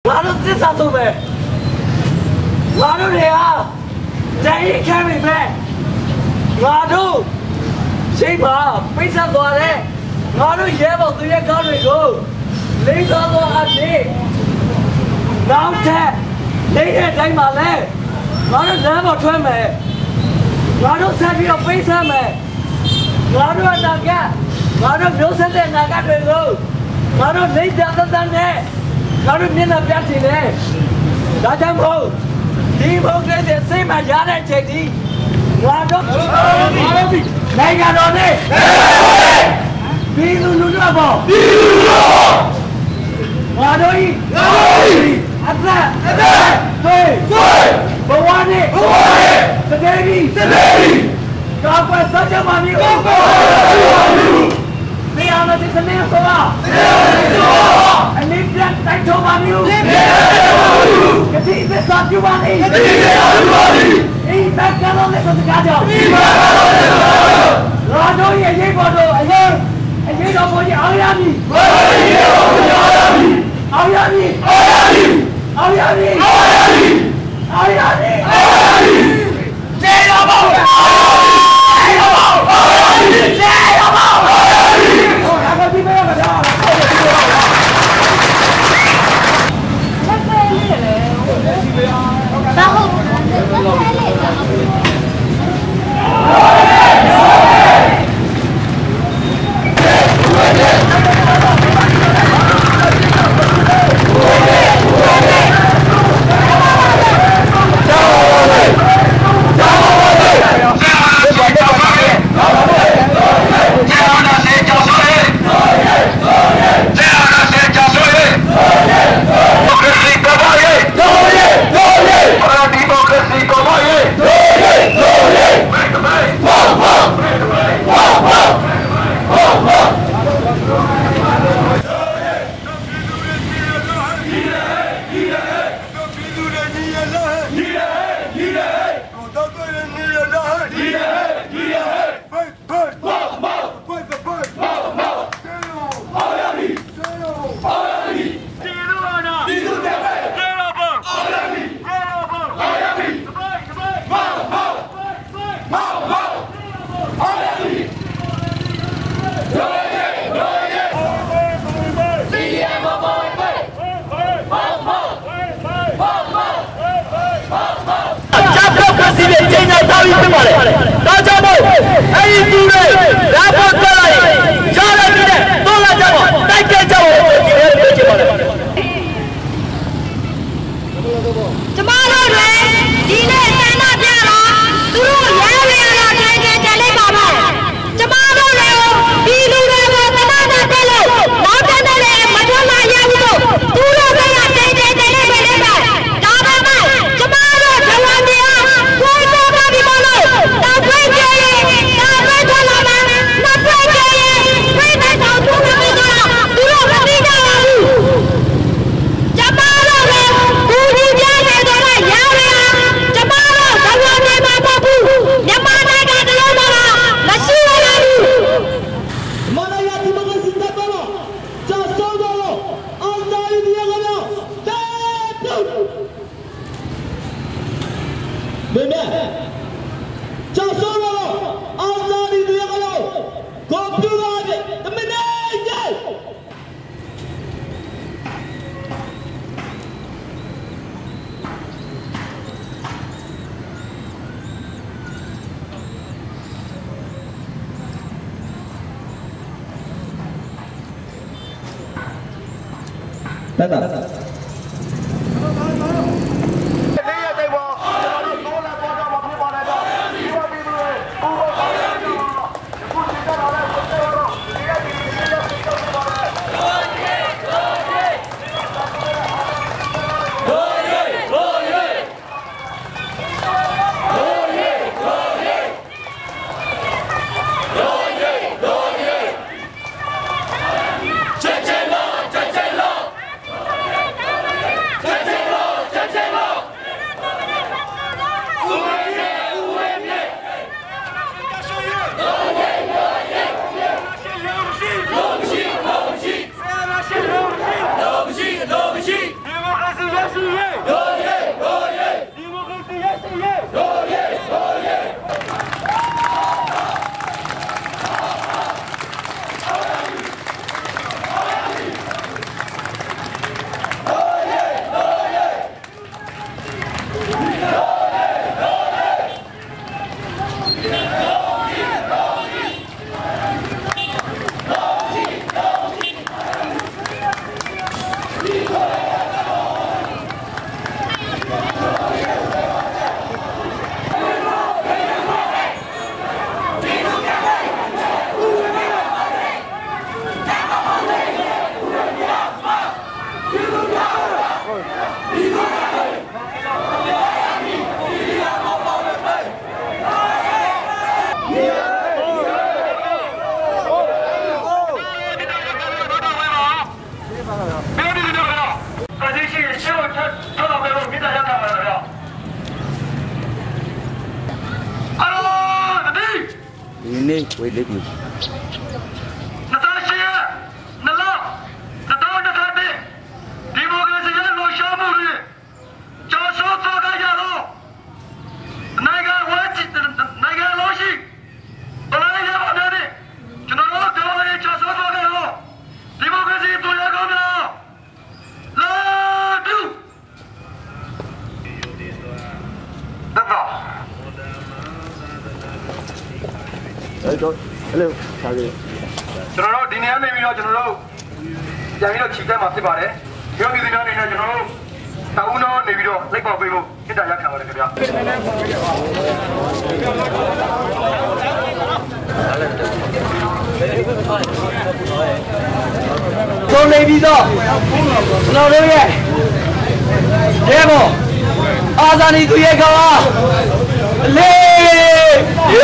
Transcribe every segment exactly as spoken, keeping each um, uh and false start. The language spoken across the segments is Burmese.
ဘာလို့သစ္စာဆုံးပဲငါတို့တွေကတိုင်းခံပြီပဲငါတို့ရှိပါပိတ်ဆက်သွားတဲ့ငါတို့ရဲဘော်သူရဲကောင်းတွေကိုလိမ့်သောသောအဖြစ်နောက်ထပ်နေတဲ့တိုင်းမှာလဲငါတို့လမ်းပေါ်ထွက်မယ်ငါတို့ဆက်ပြီးတော့ပိတ်ဆက်မယ်ငါတို့အနာကငါတို့မျိုးဆက်တဲ့နာကတွေကိုငါတို့လိမ့်ပြသတဲ့နဲ့ငါတို့မျက်နှာပြချင်တယ်ဒါကြောင့်မို့ဒီဘုံကလေးတွေစိတ်မှရတဲ့ချိန်ဒီငါတို့နိုင်ငံတော်နဲ့ပြည်သူလူထုပေါ့ပြည်သူလူထုငါတို့ဤငါတို့ဤအသက်အသက်သွေးသွေးဘဝနဲ့ဘဝနဲ့စတဲ့ဒီစတဲ့ဒီကောက်ွယ်ဆက်ချမမီကောက်ွယ်ဆက်ချမမီနေရာနဲ့စနေဆိုပါနေရာနဲ့ဆိုပါအနည်းပြတ်တိုက်တော်ပါမီနေရာနဲ့ဆိုပါကတိသစ္စာပြုပါလိကတိသစ္စာပြုပါလိအိမ်ဘက်ကလုံးနဲ့စကားကြောင့်ဒီဘက်ကလုံးနဲ့စကားကြောင့်ငါတို့ရဲ့ရေးပေါ်တော့အရေးအရေးတော်ကိုအောင်ရမည်ငါတို့ရဲ့ရေးတော်ကိုအောင်ရမည်အောင်ရမည်အောင်ရမည်အောင်ရမည်အောင်ရမည်အောင်ရမည်ကျေတော်ဘောကျေတော်ဘောကျေတော်ဘောဟောဒါကဒီမဲ့ရမှာဒါလက်ပဲလေးလေဘာဟုတ်လက်ပဲလေးတက်တာ事业，有业有业，你们跟第一事业，有业有业。 Ini wait let me. Natasha, Nala, Nataw Nasate, Democracy lo shamuri. Joso toga yalo. Naga wachi, naga loshi. Olay ya abane. Chunaro dewa joso toga yalo. Democracy to ya gomna. La du. Dada. Hello, hello, sorry. ကျွန်တော်တို့ဒီနေရာနေပြီးတော့ကျွန်တော်တို့ပြန်ပြီးတော့ခြိတက်မှာဖြစ်ပါတယ်။ဒီလိုမျိုးဒီနေရာနေနဲ့ကျွန်တော်တို့တောင်းတော့နေပြီးတော့လိုက်ပေါက်ပေးဖို့ခေတ္တရခံပါတယ်ခင်ဗျာ။သုံးနေပြီးတော့ကျွန်တော်တို့ရဲ့ရဲဘော်အာဇာနည်သူရဲကောင်းလေးယူ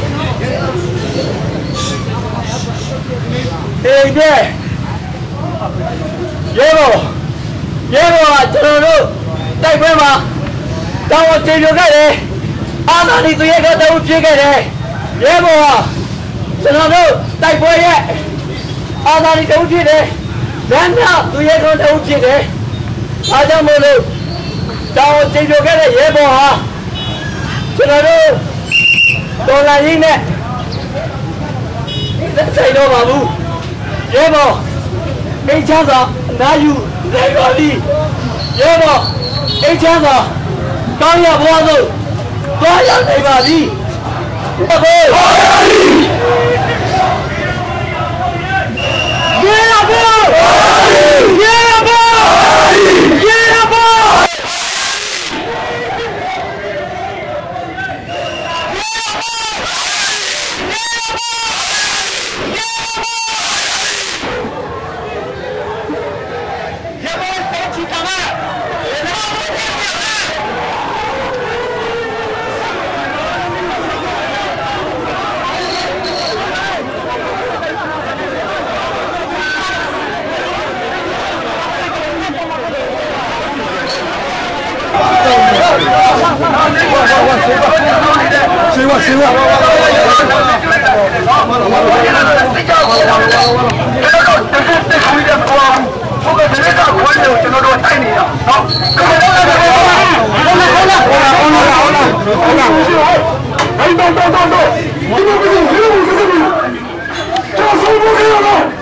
Hey there, Yebo, Yebo, Chano, Taipema, Tawa Chijo Gade, Anani to Yaga, Tawu Chigade, Yebo, Chano, Taipoya, Anani to Chide, Nana to Yaga, Tawu Chide, Adamono, Tawa Chijo Gade, Yebo, Chano, Dolanine, say no, Babu. Yebo, eight chanza, now you, they go be. Yebo, eight chanza, Kaya Bozo, Kaya Nebadi. Yebo, yeah, boy, yeah, boy, yeah, boy.谁话谁话？好了，